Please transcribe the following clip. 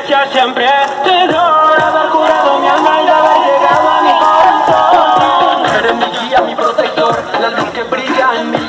Gracias siempre te doy haber curado mi alma y de haber llegado a mi corazón. Eres mi guía, mi protector, la luz que brilla en mi